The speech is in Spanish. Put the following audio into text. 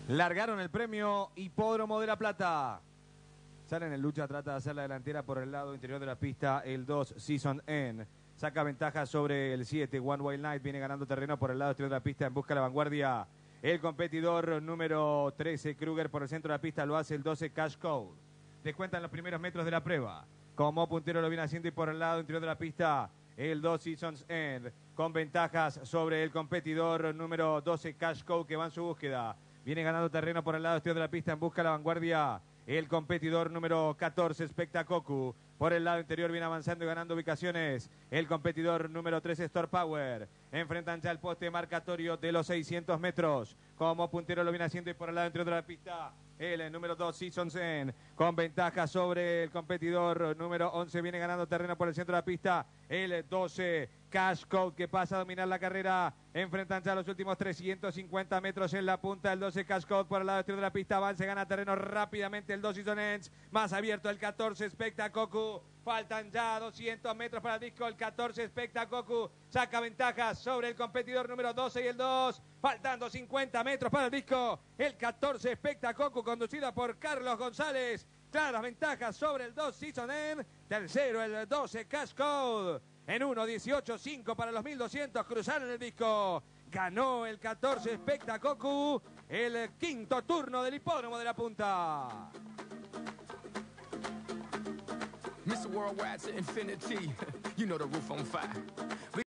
Largaron el premio Hipódromo de La Plata. Salen en lucha, trata de hacer la delantera por el lado interior de la pista. El 2, Season N. Saca ventaja sobre el 7, One Wild Night. Viene ganando terreno por el lado exterior de la pista en busca de la vanguardia. El competidor número 13, Kruger, por el centro de la pista lo hace el 12, Cash Code. Descuentan los primeros metros de la prueba. Como puntero lo viene haciendo y por el lado interior de la pista el 2 Seasons End, con ventajas sobre el competidor número 12, Cash Code, que va en su búsqueda. Viene ganando terreno por el lado exterior de la pista en busca de la vanguardia. El competidor número 14, Spectacocu. Por el lado interior viene avanzando y ganando ubicaciones. El competidor número 13, Store Power. Enfrentan ya el poste marcatorio de los 600 metros. Como puntero lo viene haciendo y por el lado interior de la pista el número 2, Seasons End, con ventaja sobre el competidor número 11. Viene ganando terreno por el centro de la pista el 12, Cash Code, que pasa a dominar la carrera. Enfrentan ya los últimos 350 metros en la punta. El 12, Cash Code, por el lado exterior de la pista. Avance, gana terreno rápidamente el 2, Seasons End. Más abierto el 14, Spectacocu. Faltan ya 200 metros para el disco. El 14, Spectacocu, saca ventajas sobre el competidor número 12 y el 2. Faltando 50 metros para el disco. El 14, Spectacocu, conducida por Carlos González. Claras ventajas sobre el 2, Season End. Tercero, el 12, Cash Code. En 1.18.5 para los 1200. Cruzaron el disco. Ganó el 14, Spectacocu. El quinto turno del Hipódromo de la Punta. Mr. Worldwide to infinity, you know the roof on fire.